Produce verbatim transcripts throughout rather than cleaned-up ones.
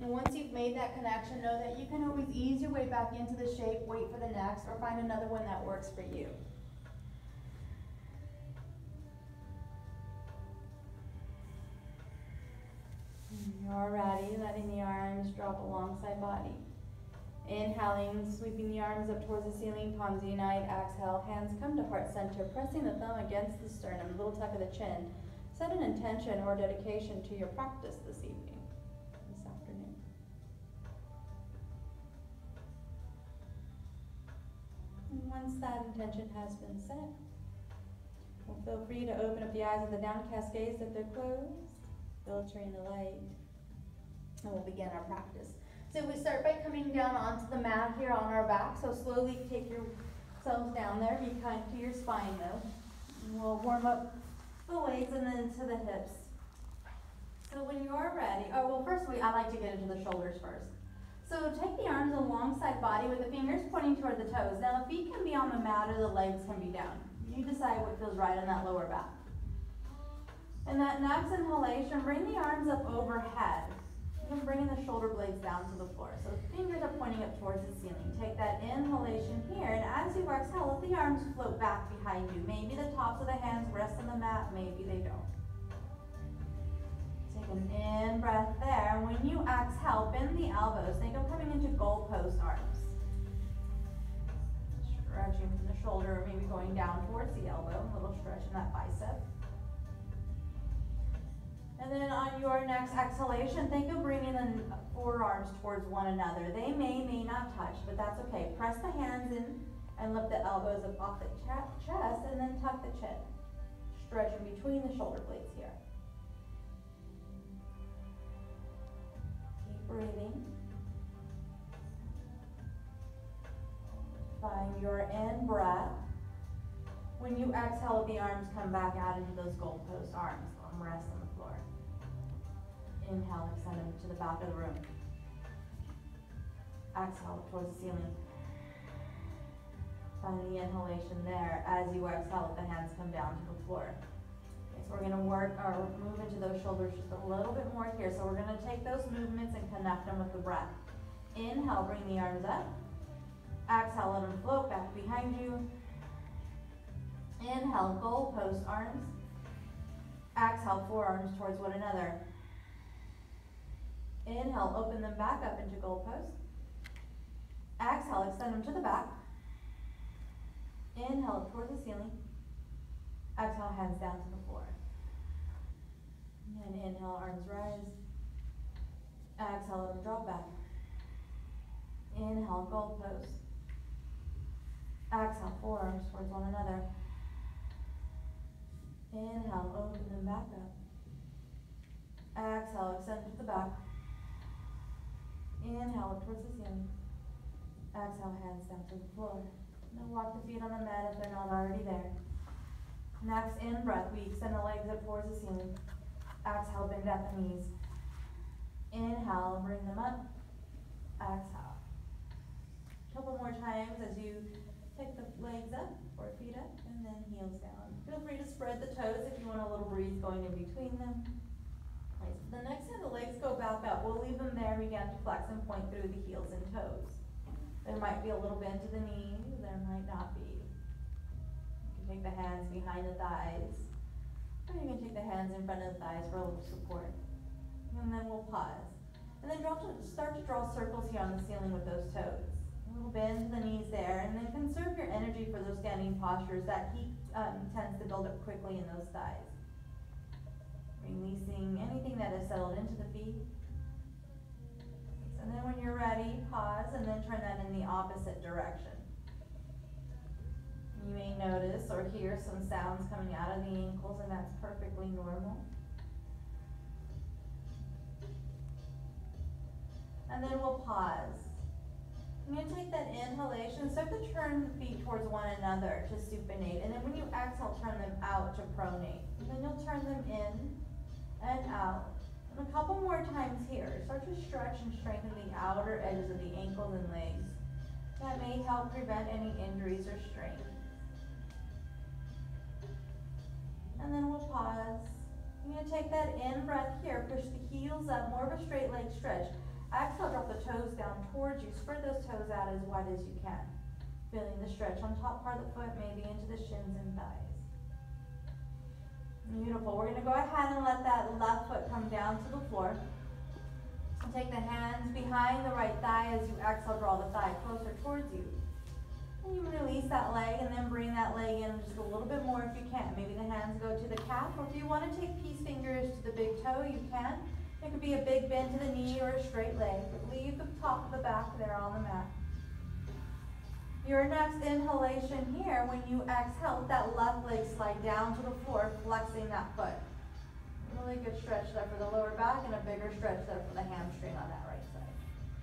And once you've made that connection, know that you can always ease your way back into the shape, wait for the next, or find another one that works for you. You're ready, letting the arms drop alongside body. Inhaling, sweeping the arms up towards the ceiling, palms unite. Exhale, hands come to heart center, pressing the thumb against the sternum, little tuck of the chin. Set an intention or dedication to your practice this evening, this afternoon. And once that intention has been set, well, feel free to open up the eyes of the downcast gaze if they're closed, filtering the light, and we'll begin our practice. So we start by coming down onto the mat here on our back. So slowly take yourselves down there. Be kind to your spine though. And we'll warm up the legs and then to the hips. So when you're ready, oh well first we I like to get into the shoulders first. So take the arms alongside body with the fingers pointing toward the toes. Now the feet can be on the mat or the legs can be down. You decide what feels right on that lower back. And that next inhalation, bring the arms up overhead. And bringing the shoulder blades down to the floor. So fingers are pointing up towards the ceiling. Take that inhalation here, and as you exhale, let the arms float back behind you. Maybe the tops of the hands rest on the mat, maybe they don't. Take an in breath there, and when you exhale, bend the elbows. Think of coming into goalpost arms. Stretching from the shoulder, maybe going down towards the elbow. A little stretch in that bicep. And then on your next exhalation, think of bringing the forearms towards one another. They may, may not touch, but that's okay. Press the hands in and lift the elbows up off the ch chest and then tuck the chin. Stretching between the shoulder blades here. Keep breathing. Find your in breath. When you exhale, the arms come back out into those goalpost arms. Rest on the floor. Inhale, extend them to the back of the room. Exhale towards the ceiling. Find the inhalation there. As you exhale, let the hands come down to the floor. Okay, so we're going to work or move into those shoulders just a little bit more here. So we're going to take those movements and connect them with the breath. Inhale, bring the arms up. Exhale, let them float back behind you. Inhale, goalpost arms. Exhale, forearms towards one another. Inhale, open them back up into goalpost. Exhale, extend them to the back. Inhale, towards the ceiling. Exhale, hands down to the floor. And inhale, arms rise. Exhale, let them drop back. Inhale, goalpost. Exhale, forearms towards one another. Inhale, open them back up. Exhale, extend to the back. Inhale, towards the ceiling. Exhale, hands down to the floor. Now walk the feet on the mat if they're not already there. Next, in breath, we extend the legs up towards the ceiling. Exhale, bend at the knees. Inhale, bring them up. Exhale. A couple more times as you take the legs up or feet up and then heels down. Feel free to spread the toes if you want a little breeze going in between them. Right, so the next time the legs go back up, we'll leave them there. Begin to flex and point through the heels and toes. There might be a little bend to the knees, there might not be. You can take the hands behind the thighs, or you can take the hands in front of the thighs for a little support. And then we'll pause. And then draw to, start to draw circles here on the ceiling with those toes. A little bend to the knees there, and then conserve your energy for those standing postures. That heat um, tends to build up quickly in those thighs. Releasing anything that has settled into the feet. And then when you're ready, pause and then turn that in the opposite direction. You may notice or hear some sounds coming out of the ankles, and that's perfectly normal. And then we'll pause. I'm going to take that inhalation, start to turn the feet towards one another to supinate. And then when you exhale, turn them out to pronate. And then you'll turn them in and out. And a couple more times here. Start to stretch and strengthen the outer edges of the ankles and legs. That may help prevent any injuries or strain. And then we'll pause. I'm going to take that in breath here. Push the heels up, more of a straight leg stretch. Exhale, drop the toes down towards you. Spread those toes out as wide as you can. Feeling the stretch on top part of the foot, maybe into the shins and thighs. Beautiful. We're going to go ahead and let that left foot come down to the floor. Take the hands behind the right thigh as you exhale, draw the thigh closer towards you. And you release that leg and then bring that leg in just a little bit more if you can. Maybe the hands go to the calf, or if you want to take peace fingers to the big toe, you can. It could be a big bend to the knee or a straight leg, but leave the top of the back there on the mat. Your next inhalation here, when you exhale, let that left leg slide down to the floor, flexing that foot. Really good stretch there for the lower back and a bigger stretch there for the hamstring on that right side.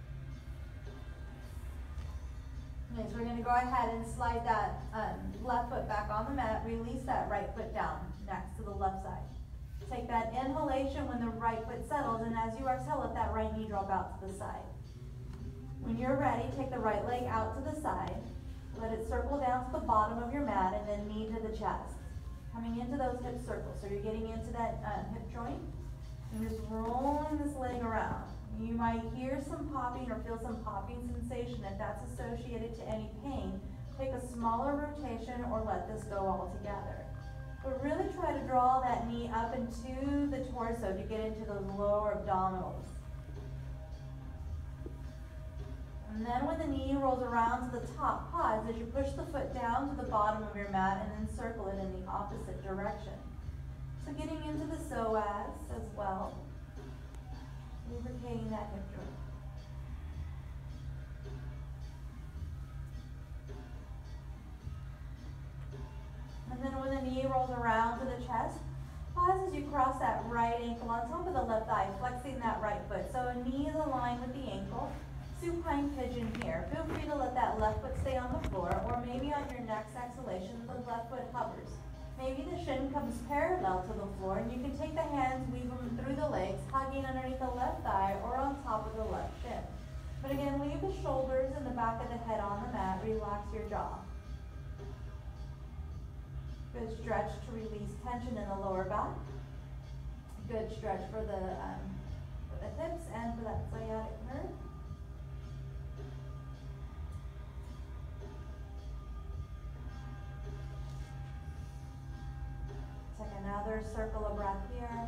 Okay, so we're going to go ahead and slide that um, left foot back on the mat, release that right foot down next to the left side. Take that inhalation when the right foot settles, and as you exhale, let that right knee drop out to the side. When you're ready, take the right leg out to the side, let it circle down to the bottom of your mat, and then knee to the chest. Coming into those hip circles, so you're getting into that uh, hip joint, and just rolling this leg around. You might hear some popping or feel some popping sensation. If that's associated to any pain, take a smaller rotation or let this go altogether. But really try to draw that knee up into the torso to get into those lower abdominals. And then when the knee rolls around to the top, pause as you push the foot down to the bottom of your mat and then circle it in the opposite direction. So getting into the psoas as well, lubricating that hip joint. And then when the knee rolls around to the chest, pause as you cross that right ankle on top of the left thigh, flexing that right foot. So a knee is aligned with the ankle. Supine pigeon here. Feel free to let that left foot stay on the floor, or maybe on your next exhalation, the left foot hovers. Maybe the shin comes parallel to the floor, and you can take the hands, weave them through the legs, hugging underneath the left thigh or on top of the left shin. But again, leave the shoulders and the back of the head on the mat. Relax your jaw. Good stretch to release tension in the lower back. Good stretch for the, um, for the hips and for that sciatic nerve. Take another circle of breath here.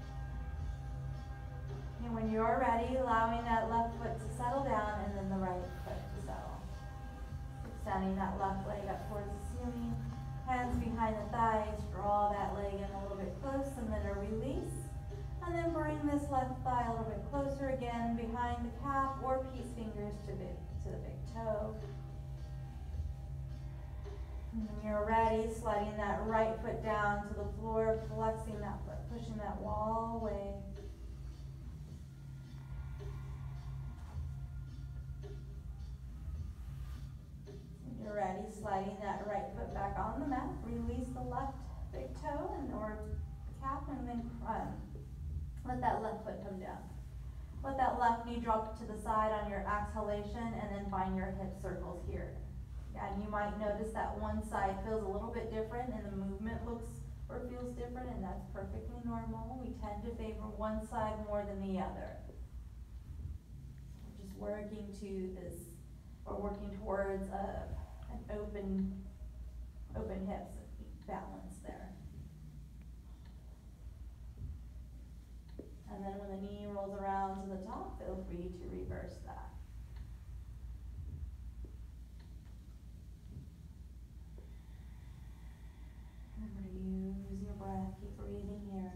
And when you're ready, allowing that left foot to settle down and then the right foot to settle. Extending that left leg up towards the ceiling. Hands behind the thighs, draw that leg in a little bit close and then a release. And then bring this left thigh a little bit closer again behind the calf or peace fingers to the, to the big toe. And when you're ready, sliding that right foot down to the floor, flexing that foot, pushing that wall away. When you're ready, sliding that right foot back on the mat, release the left big toe and or calf, and then um, let that left foot come down. Let that left knee drop to the side on your exhalation, and then find your hip circles here. And you might notice that one side feels a little bit different and the movement looks or feels different, and that's perfectly normal. We tend to favor one side more than the other. We're just working to this, or working towards a, an open, open hips balance there. And then when the knee rolls around to the top, feel free to reverse that. Remember to use your breath, keep breathing here.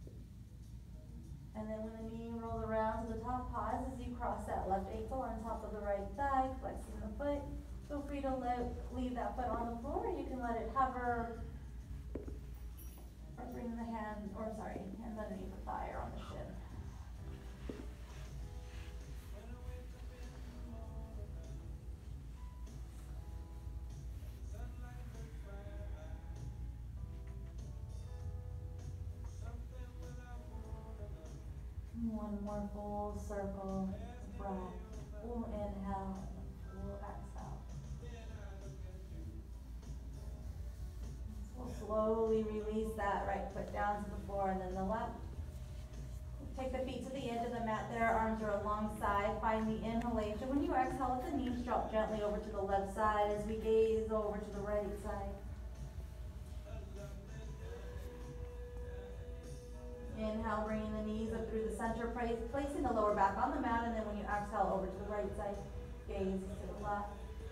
And then when the knee rolls around to the top, pause as you cross that left ankle on top of the right thigh, flexing the foot. Feel free to let, leave that foot on the floor. You can let it hover, or bring the hand, or sorry, hands underneath the thigh or on the shin. One more full circle of breath. Full inhale, full exhale. We'll slowly release that right foot down to the floor and then the left. Take the feet to the edge of the mat there, arms are alongside, find the inhalation. When you exhale, let the knees drop gently over to the left side as we gaze over to the right side. Inhale, bringing the knees up through the center, place, placing the lower back on the mat, and then when you exhale, over to the right side, gaze to the left.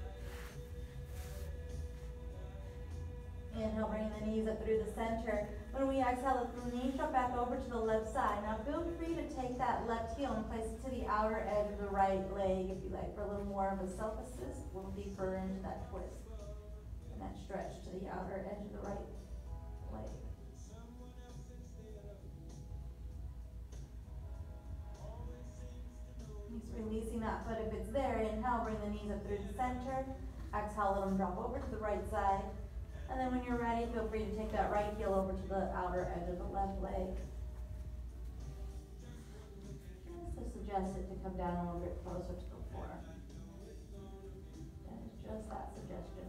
Inhale, bringing the knees up through the center. When we exhale, let the knees drop back over to the left side. Now feel free to take that left heel and place it to the outer edge of the right leg if you like, for a little more of a self-assist, a little deeper into that twist and that stretch to the outer edge of the right leg. Just releasing that foot if it's there. Inhale, bring the knees up through the center. Exhale, let them drop over to the right side. And then when you're ready, feel free to take that right heel over to the outer edge of the left leg. Just to suggest it to come down a little bit closer to the floor. That is just that suggestion.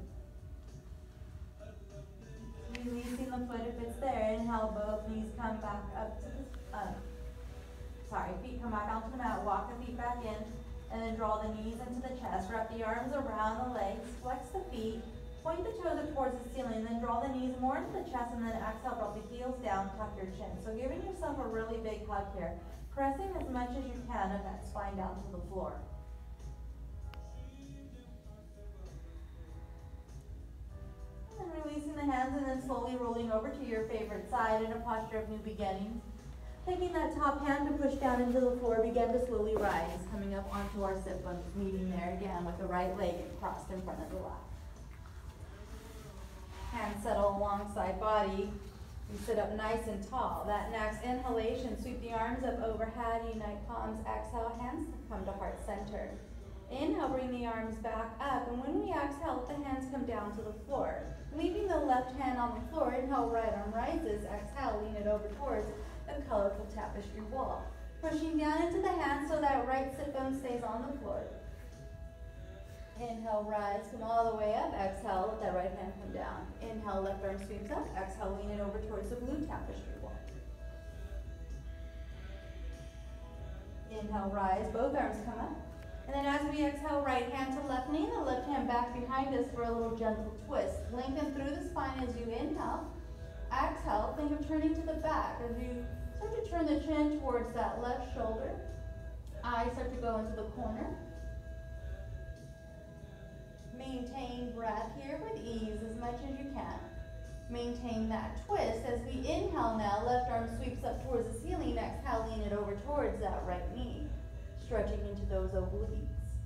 Releasing the foot if it's there. Inhale, both knees come back up to the, uh, sorry, feet come back onto the mat, walk the feet back in, and then draw the knees into the chest. Wrap the arms around the legs, flex the feet, point the toes up towards the ceiling, and then draw the knees more into the chest, and then exhale, drop the heels down, tuck your chin. So giving yourself a really big hug here, pressing as much as you can of that spine down to the floor. And then releasing the hands, and then slowly rolling over to your favorite side in a posture of new beginnings. Taking that top hand to push down into the floor, begin to slowly rise, coming up onto our sit bones, meeting there again with the right leg crossed in front of the left. Hands settle alongside body. You sit up nice and tall. That next inhalation, sweep the arms up overhead, unite palms. Exhale, hands come to heart center. Inhale, bring the arms back up. And when we exhale, let the hands come down to the floor. Leaving the left hand on the floor, inhale, right arm rises. Exhale, lean it over towards a colorful tapestry wall. Pushing down into the hands so that right sit bone stays on the floor. Inhale, rise, come all the way up. Exhale, let that right hand come down. Inhale, left arm sweeps up. Exhale, lean it over towards the blue tapestry wall. Inhale, rise, both arms come up. And then as we exhale, right hand to left knee, the left hand back behind us for a little gentle twist. Lengthen through the spine as you inhale. Exhale, think of turning to the back. As you start to turn the chin towards that left shoulder, eyes start to go into the corner. Maintain breath here with ease as much as you can. Maintain that twist. As we inhale now, left arm sweeps up towards the ceiling. Exhale, lean it over towards that right knee, stretching into those obliques.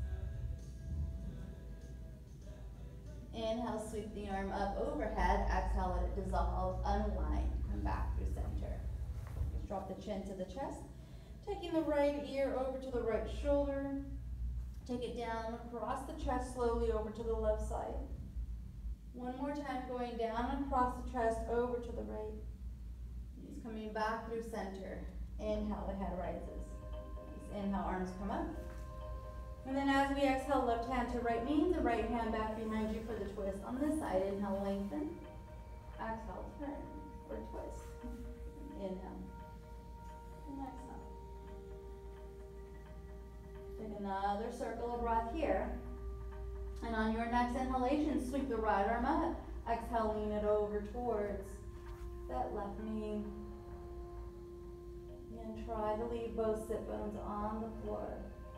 Inhale, sweep the arm up overhead. Exhale, let it dissolve, unwind, come back through center. Just drop the chin to the chest. Taking the right ear over to the right shoulder. Take it down across the chest, slowly over to the left side. One more time, going down across the chest, over to the right. Knees coming back through center. Inhale, the head rises. Inhale, arms come up. And then as we exhale, left hand to right knee, the right hand back behind you for the twist. On this side, inhale, lengthen. Exhale, turn for twist. Inhale. And exhale. Take another circle of breath here. And on your next inhalation, sweep the right arm up. Exhale, lean it over towards that left knee. And try to leave both sit bones on the floor.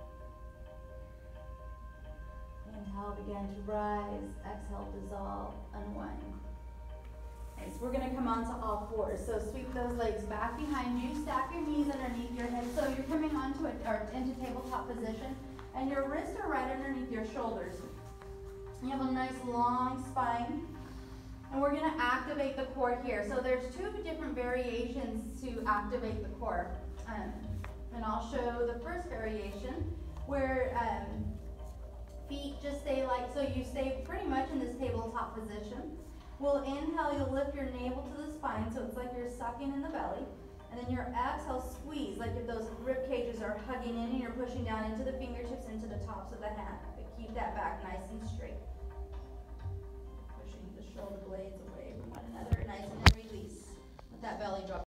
Inhale, begin to rise. Exhale, dissolve, unwind. Okay, so we're going to come onto all fours. So sweep those legs back behind you. Stack your knees underneath your hips. So you're coming onto it or into tabletop position, and your wrists are right underneath your shoulders. You have a nice long spine, and we're going to activate the core here. So there's two different variations to activate the core, um, and I'll show the first variation where um, feet just stay like so. You stay pretty much in this tabletop position. We'll inhale, you'll lift your navel to the spine, so it's like you're sucking in the belly. And then your exhale, squeeze, like if those rib cages are hugging in and you're pushing down into the fingertips, into the tops of the hand. But keep that back nice and straight. Pushing the shoulder blades away from one another, nice and then release. Let that belly drop.